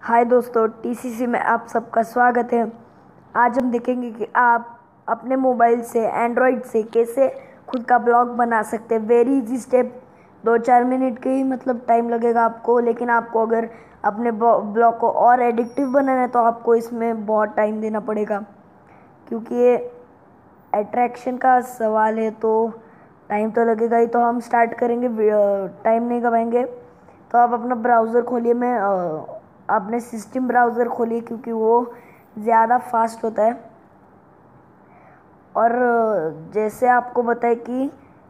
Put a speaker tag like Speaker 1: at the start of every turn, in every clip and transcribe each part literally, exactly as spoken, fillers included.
Speaker 1: हाय दोस्तों, टीसीसी में आप सबका स्वागत है। आज हम देखेंगे कि आप अपने मोबाइल से एंड्रॉयड से कैसे खुद का ब्लॉग बना सकते हैं। वेरी इजी स्टेप, दो चार मिनट के ही मतलब टाइम लगेगा आपको, लेकिन आपको अगर अपने ब्लॉग को और एडिक्टिव बनाना है तो आपको इसमें बहुत टाइम देना पड़ेगा, क्योंकि ये अट्रैक्शन का सवाल है तो टाइम तो लगेगा ही। तो हम स्टार्ट करेंगे, टाइम नहीं गवाएंगे। तो आप अपना ब्राउज़र खोलिए, मैं अपने सिस्टम ब्राउज़र खोलिए क्योंकि वो ज़्यादा फास्ट होता है। और जैसे आपको बताए कि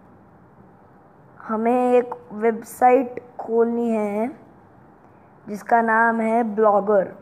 Speaker 1: हमें एक वेबसाइट खोलनी है जिसका नाम है ब्लॉगर।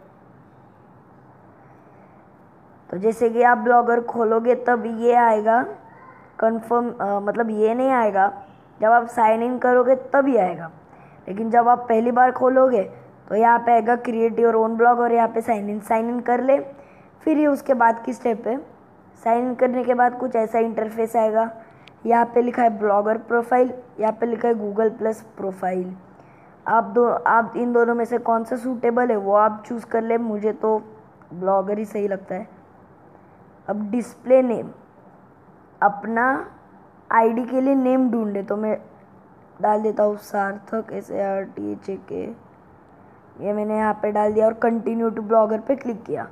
Speaker 1: तो जैसे कि आप ब्लॉगर खोलोगे तब ये आएगा कंफर्म, मतलब ये नहीं आएगा, जब आप साइन इन करोगे तब ही आएगा। लेकिन जब आप पहली बार खोलोगे तो यहाँ पे आएगा क्रिएट योर ओन ब्लॉग और यहाँ पे साइन इन साइन इन कर ले। फिर ये उसके बाद की स्टेप है। साइन इन करने के बाद कुछ ऐसा इंटरफेस आएगा। यहाँ पे लिखा है ब्लॉगर प्रोफाइल, यहाँ पे लिखा है गूगल प्लस प्रोफाइल। आप दो आप इन दोनों में से कौन सा सूटेबल है वो आप चूज़ कर ले। मुझे तो ब्लॉगर ही सही लगता है। अब डिस्प्ले नेम, अपना आईडी के लिए नेम ढूंढे तो मैं डाल देता हूँ Sarthak, S A R T H A K. ये मैंने यहाँ पे डाल दिया और कंटिन्यू टू ब्लॉगर पे क्लिक किया।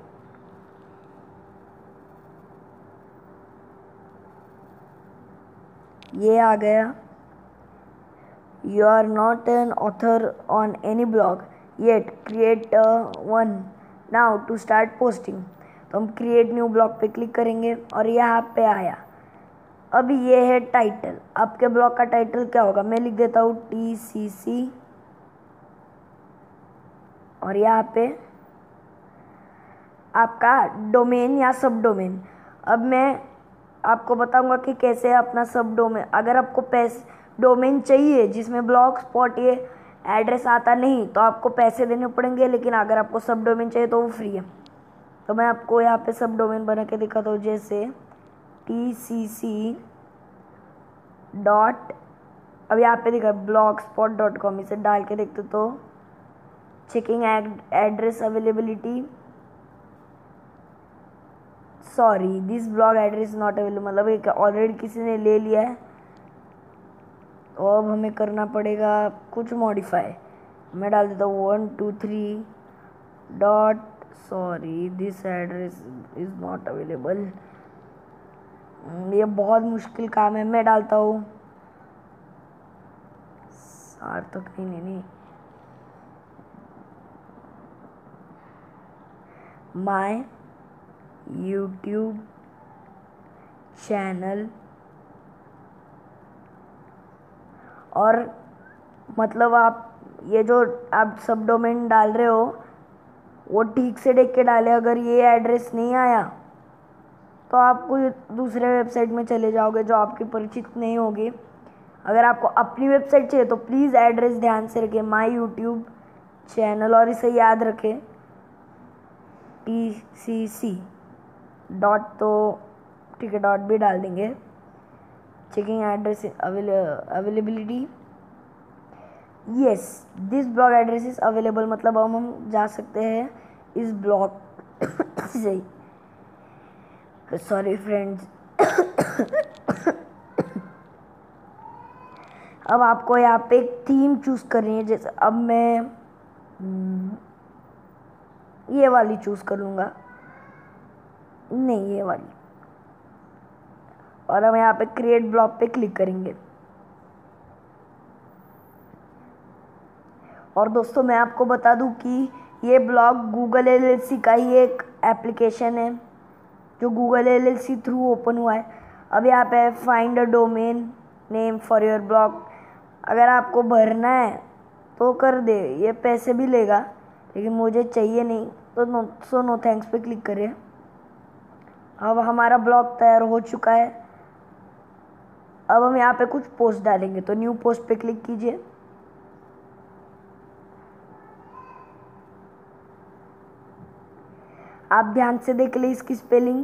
Speaker 1: ये आ गया, you are not an author on any blog yet, create one now to start posting. तो हम क्रिएट न्यू ब्लॉग पे क्लिक करेंगे और यहाँ पे आया। अब ये है टाइटल। आपके ब्लॉग का टाइटल क्या होगा? मैं लिख देता हूँ टी सी सी और यहाँ पे आपका डोमेन या सब डोमेन। अब मैं आपको बताऊंगा कि कैसे अपना सब डोमेन, अगर आपको पैसे डोमेन चाहिए जिसमें ब्लॉग स्पॉट ये एड्रेस आता नहीं तो आपको पैसे देने पड़ेंगे, लेकिन अगर आपको सब डोमेन चाहिए तो वो फ्री है। तो मैं आपको यहाँ पे सब डोमेन बना के दिखाता हूँ। जैसे टी सी सी डॉट, अब यहाँ पे दिखा ब्लॉग स्पॉट डॉट कॉम, इसे डाल के देखते तो checking address availability, sorry this blog address not available, मतलब एक ऑलरेडी किसी ने ले लिया है। तो अब हमें करना पड़ेगा कुछ मॉडिफाई। मैं डाल देता हूँ one two three dot, sorry this address is not available. ये बहुत मुश्किल काम है। मैं डालता हूँ सार्थक, नहीं नहीं नहीं माय यूट्यूब चैनल, और मतलब आप ये जो आप सब डोमेन डाल रहे हो वो ठीक से देख के डाले। अगर ये एड्रेस नहीं आया तो आप कोई दूसरे वेबसाइट में चले जाओगे जो आपकी परिचित नहीं होगी। अगर आपको अपनी वेबसाइट चाहिए तो प्लीज़ एड्रेस ध्यान से रखें, माय यूट्यूब चैनल, और इसे याद रखें टी सी सी डॉट, तो ठीक है डॉट भी डाल देंगे। Checking address availability, yes this blog address is available, मतलब हम हम जा सकते हैं इस ब्लॉग से। Sorry friends. अब आपको यहाँ पे एक थीम चूज़ करनी है। जैसे अब मैं ये वाली चूज़ कर लूँगा, नहीं ये वाली, और हम यहाँ पे क्रिएट ब्लॉग पे क्लिक करेंगे। और दोस्तों मैं आपको बता दूं कि ये blog Google L L C का ही एक एप्लीकेशन है जो Google L L C through open हुआ है। अब यहाँ पे find a domain name for your blog, अगर आपको भरना है तो कर दे, ये पैसे भी लेगा, लेकिन मुझे चाहिए नहीं तो नो सो नो थैंक्स पे क्लिक करें। अब हमारा ब्लॉग तैयार हो चुका है। अब हम यहाँ पे कुछ पोस्ट डालेंगे, तो न्यू पोस्ट पे क्लिक कीजिए। आप ध्यान से देख ले इसकी स्पेलिंग,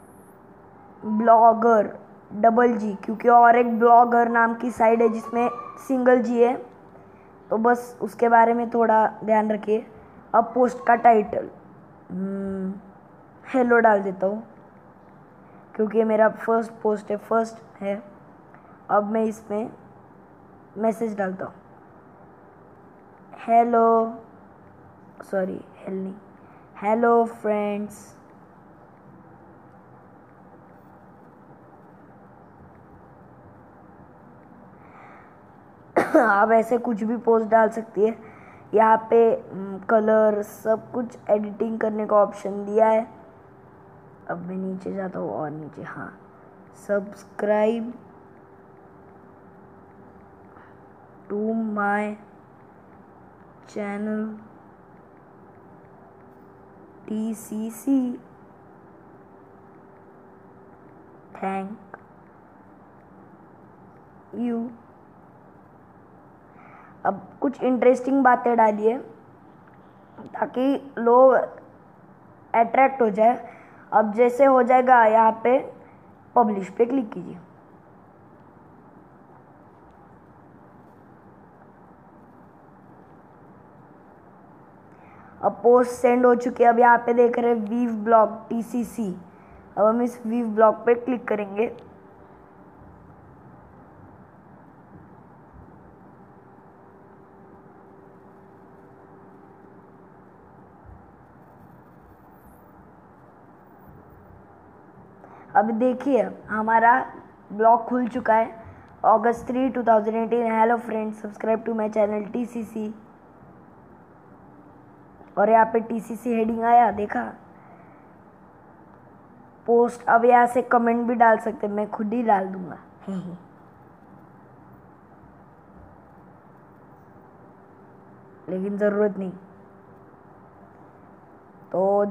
Speaker 1: ब्लॉगर डबल जी, क्योंकि और एक ब्लॉगर नाम की साइट है जिसमें सिंगल जी है, तो बस उसके बारे में थोड़ा ध्यान रखिए। अब पोस्ट का टाइटल हेलो डाल देता हूँ, क्योंकि ये मेरा फर्स्ट पोस्ट है, फर्स्ट है। अब मैं इसमें मैसेज डालता हूँ, हेलो, सॉरी हेल नहीं, हेलो फ्रेंड्स, आप ऐसे कुछ भी पोस्ट डाल सकती है। यहाँ पे कलर सब कुछ एडिटिंग करने का ऑप्शन दिया है। अब मैं नीचे जाता हूँ और नीचे, हाँ, subscribe to my channel T C C, thank you. अब कुछ इंटरेस्टिंग बातें डालिए ताकि लोग अट्रैक्ट हो जाए। अब जैसे हो जाएगा, यहाँ पे पब्लिश पे क्लिक कीजिए। अब पोस्ट सेंड हो चुकी है। अब यहाँ पे देख रहे हैं view blog T C C. अब हम इस वीव ब्लॉग पे क्लिक करेंगे। अब देखिए हमारा ब्लॉग खुल चुका है। August three two thousand eighteen. Hello friends, subscribe to my channel T C C. और यहाँ पे टी सी सी हेडिंग आया, देखा पोस्ट। अब यहाँ से कमेंट भी डाल सकते हैं, मैं खुद ही डाल दूंगा लेकिन ज़रूरत नहीं। तो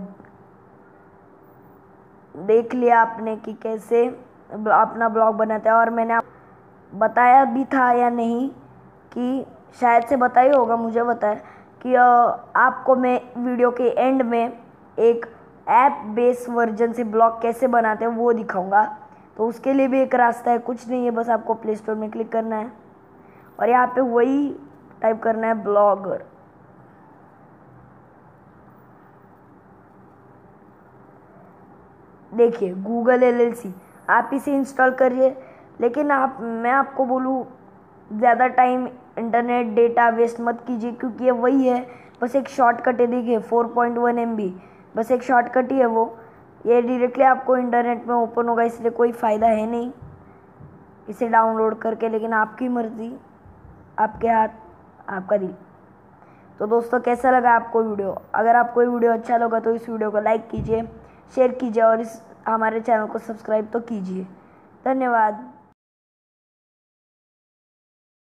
Speaker 1: देख लिया आपने कि कैसे अपना ब्लॉग बनाते हैं। और मैंने आप बताया भी था या नहीं, कि शायद से बताया होगा, मुझे बताया कि आपको मैं वीडियो के एंड में एक ऐप बेस वर्जन से ब्लॉग कैसे बनाते हैं वो दिखाऊंगा। तो उसके लिए भी एक रास्ता है, कुछ नहीं है, बस आपको प्ले स्टोर में क्लिक करना है और यहाँ पे वही टाइप करना है, ब्लॉगर। देखिए गूगल एल एल सी, आप इसे इंस्टॉल करिए। लेकिन आप मैं आपको बोलूँ, ज़्यादा टाइम इंटरनेट डेटा वेस्ट मत कीजिए, क्योंकि ये वही है, बस एक शॉर्टकट है। देखिए four point one M B, बस एक शॉर्टकट ही है वो। ये डायरेक्टली आपको इंटरनेट में ओपन होगा, इसलिए कोई फ़ायदा है नहीं इसे डाउनलोड करके। लेकिन आपकी मर्ज़ी, आपके हाथ, आपका दिल। तो दोस्तों, कैसा लगा आपको वीडियो? अगर आपको ये वीडियो अच्छा लगा तो इस वीडियो को लाइक कीजिए, शेयर कीजिए और इस हमारे चैनल को सब्सक्राइब तो कीजिए। धन्यवाद।